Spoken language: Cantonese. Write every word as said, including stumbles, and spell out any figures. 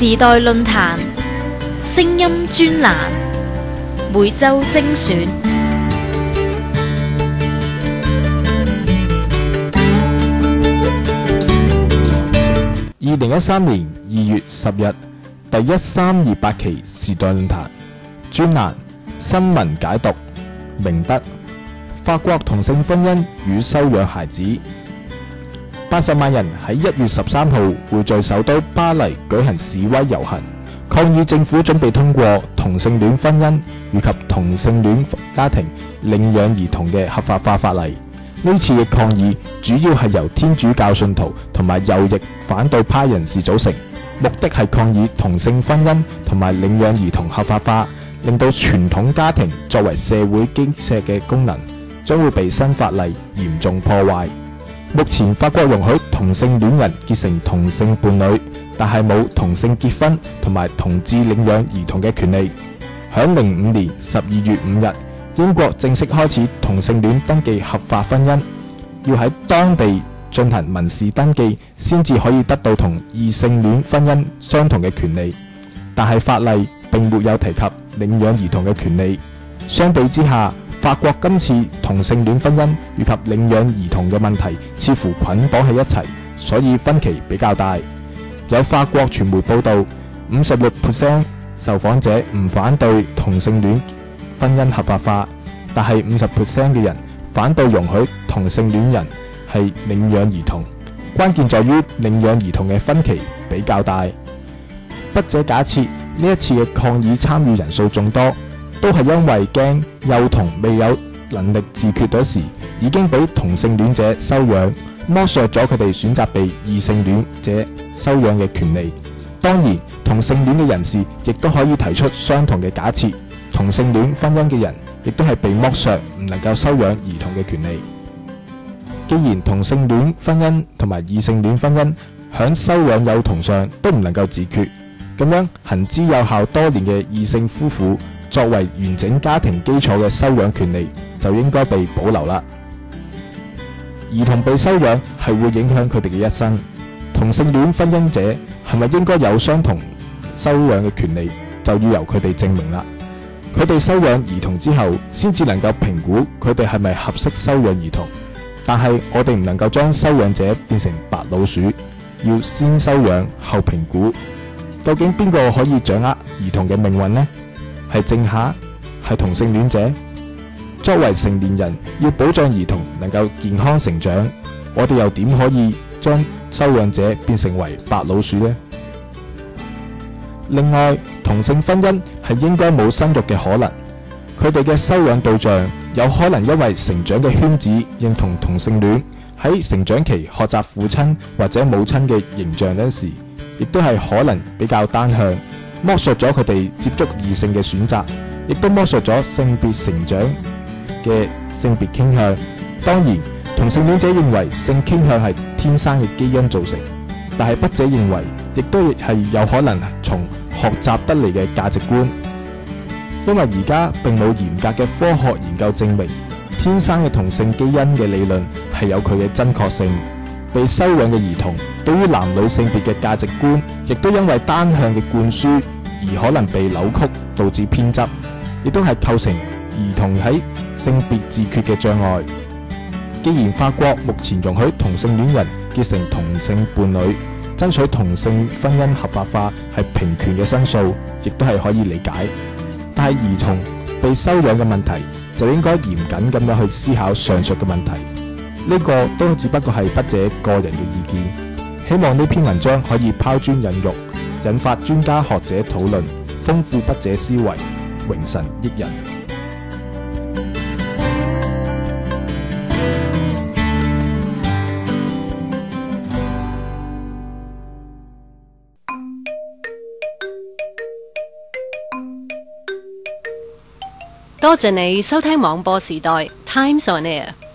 時代論壇聲音專欄，每周精選。 二零一三年二月十日，第一三二八期時代論壇專欄新聞解讀，明德法國同性婚姻與收養孩子。八十萬人喺一月十三號會在首都巴黎舉行示威遊行，抗議政府準備通過同性戀婚姻以及同性戀家庭領養兒童嘅合法化法例。呢次嘅抗議主要係由天主教信徒同埋右翼反對派人士組成，目的係抗議同性婚姻同埋領養兒童合法化，令到傳統家庭作為社會基石嘅功能將會被新法例嚴重破壞。目前法國容許同性戀人結成同性伴侶，但係冇同性結婚同埋同志領養兒童嘅權利。響零五年十二月五日，英國正式開始同性戀登記合法婚姻，要喺當地進行民事登記先至可以得到同異性戀婚姻相同嘅權利，但係法例並沒有提及領養兒童嘅權利。相比之下，法國今次同性戀婚姻以及領養兒童嘅問題似乎捆綁喺一齊，所以分歧比較大。有法國傳媒報道，五十六 percent 受訪者唔反對同性戀婚姻合法化，但係五十 percent 嘅人反對容許同性戀人係領養兒童。關鍵在於領養兒童嘅分歧比較大。筆者假設呢一次嘅抗議參與人數眾多，都係因為驚幼童未有能力自決嗰時，已經俾同性戀者收養，剝削咗佢哋選擇被異性戀者收養嘅權利。當然，同性戀嘅人士亦都可以提出相同嘅假設，同性戀婚姻嘅人亦都係被剝削，唔能夠收養兒童嘅權利。既然同性戀婚姻同埋異性戀婚姻響收養幼童上都唔能夠自決，咁樣行之有效多年嘅異性夫婦作為完整家庭基礎嘅收養權利就應該被保留啦。兒童被收養係會影響佢哋嘅一生，同性戀婚姻者係咪應該有相同收養嘅權利，就要由佢哋證明啦。佢哋收養兒童之後，先至能夠評估佢哋係咪合適收養兒童。但係我哋唔能夠將收養者變成白老鼠，要先收養後評估。究竟邊個可以掌握兒童嘅命運呢？係政客？係同性戀者？作為成年人，要保障兒童能夠健康成長，我哋又點可以將收養者變成為白老鼠呢？另外，同性婚姻係應該冇生育嘅可能，佢哋嘅收養對象有可能因為成長嘅圈子認同同性戀，喺成長期學習父親或者母親嘅形象嗰時，亦都係可能比較單向，剝削咗佢哋接觸異性嘅選擇，亦都剝削咗性別成長嘅性別傾向。當然，同性戀者認為性傾向係天生嘅基因造成，但係筆者認為亦都係有可能從學習得嚟嘅價值觀，因為而家並冇嚴格嘅科學研究證明天生嘅同性基因嘅理論係有佢嘅真確性。被收養嘅兒童對於男女性別嘅價值觀，亦都因為單向嘅灌輸而可能被扭曲，導致偏執，亦都係構成兒童喺性別自決嘅障礙。既然法國目前容許同性戀人結成同性伴侶，爭取同性婚姻合法化係平權嘅申訴，亦都係可以理解。但係兒童被收養嘅問題就應該嚴謹咁樣去思考上述嘅問題。呢個都只不過係筆者個人嘅意見，希望呢篇文章可以拋磚引玉，引發專家學者討論，豐富筆者思維，榮神益人。 多謝你收聽網播時代 Times on Air。